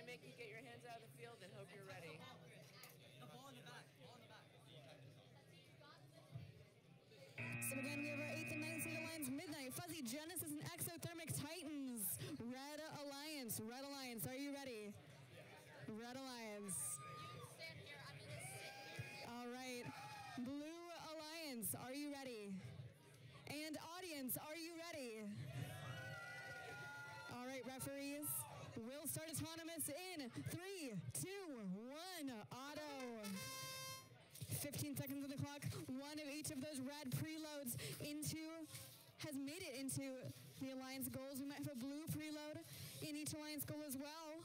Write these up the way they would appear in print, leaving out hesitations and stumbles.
make you get your hands out of the field and hope you're ready. The ball in the back. Ball in the back. So again, we have our 8th and 9th seed alliance, Midnight, Fuzzy, Genesis, and Exothermic Titans. Red Alliance. Red Alliance, are you ready? Red Alliance. Stand here. I'm going to sit here. All right. Blue Alliance, are you ready? And audience, are you ready? All right, referees, we'll start autonomous in 3, 2, 1, auto. 15 seconds on the clock. One of each of those red preloads has made it into the alliance goals. We might have a blue preload in each alliance goal as well.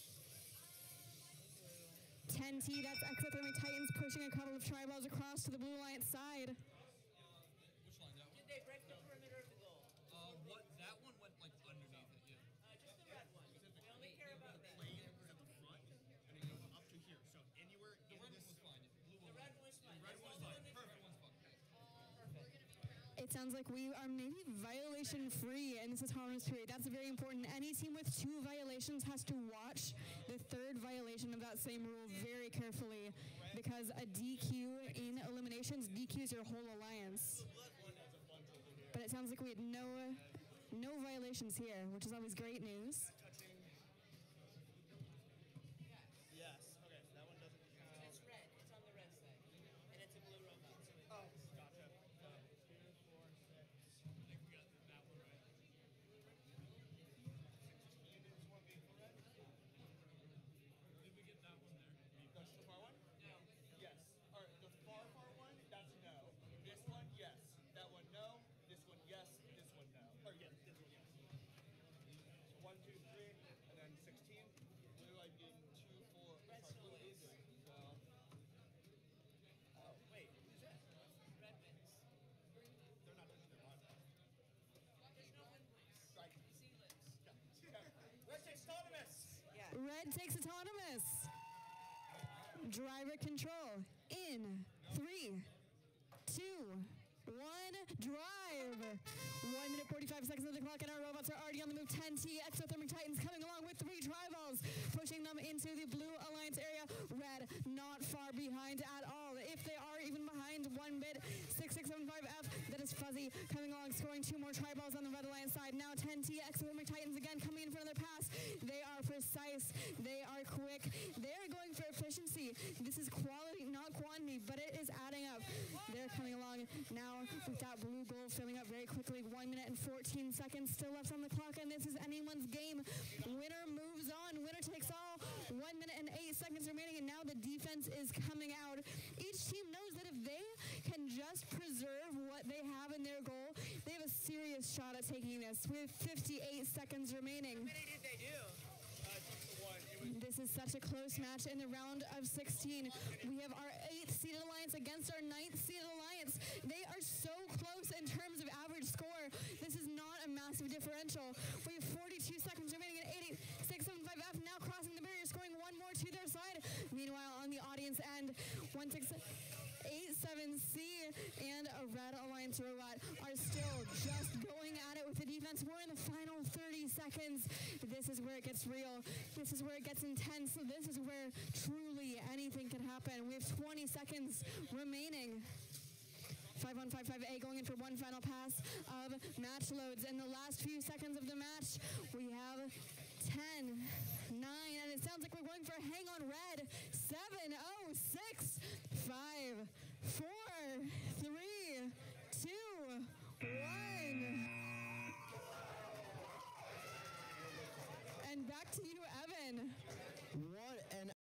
10T, that's Exothermic Titans pushing a couple of tri-balls across to the blue alliance side. Which line? That one? Did they break the perimeter of the goal? That one went like underneath it, yeah. Just the red one. We only care about that. Plane is at the front, and it goes up to here. So anywhere The red one was fine. The red one was fine. The red one was fine. Perfect one's fine. It sounds like we are maybe violation-free in this autonomous period. That's very important. Any team with 2 violations has to watch the 3rd violation of that same rule very carefully, because a DQ in eliminations DQs your whole alliance. But it sounds like we had no violations here, which is always great news. Yes. Okay. That one doesn't count. It's red. It's on the red side. And it's a blue robot. So Oh, gotcha. 2, 4, 6. I think we got that one right. 16 is one being red. Did we get that one there? That's the far one? no. Yes. All right. The far one, that's no. This one, yes. That one, no. This one, yes. This one, no. Or yes. This one, yes. So 1, 2, 3, and then 16. Blue, I getting 2, 4. Red Sorry, still blue is. is. So. Oh, wait. Who's that? Red wins. They're not touching their body. There's no win place. Right. C lives. Red takes autonomous. Yeah. Red takes autonomous. Driver control in 3, 2, 1, drive. 1 minute 45 seconds on the clock, and our robots are already on the move. 10T Exothermic Titans coming along with 3 tri-balls, pushing them into the blue alliance area. Red not far behind at all. If they are even behind 1 bit, 6675F, that is Fuzzy coming along, scoring 2 more tri-balls on the red alliance side. Now 10T Exothermic Titans again coming in for another pass. They are precise. They are quick. They are going for efficiency. This is quality, not quantity, but it is adding up. They're coming along now with that blue goal filling up very quickly. 1 minute and 14 seconds still left on the clock, and this is anyone's game. Winner moves on. Winner takes all. 1 minute and 8 seconds remaining, and now the defense is coming out. Each team knows that if they can just preserve what they have in their goal, they have a serious shot at taking this with 58 seconds remaining. How many did they do? This is such a close match in the round of 16. We have our 8th seeded alliance against our 9th seeded alliance. They are so close in terms of average score. This is not a massive differential. We have 42 seconds remaining at 8675F now crossing the barrier, scoring 1 more to their side. Meanwhile, on the audience end, 1687C and a red alliance robot are still just going at it with the defense. We're in the final 30 seconds. This is where it gets real. This is where it gets intense. This is where truly anything can happen. We have 20 seconds remaining. 5155A going in for 1 final pass of match loads. In the last few seconds of the match,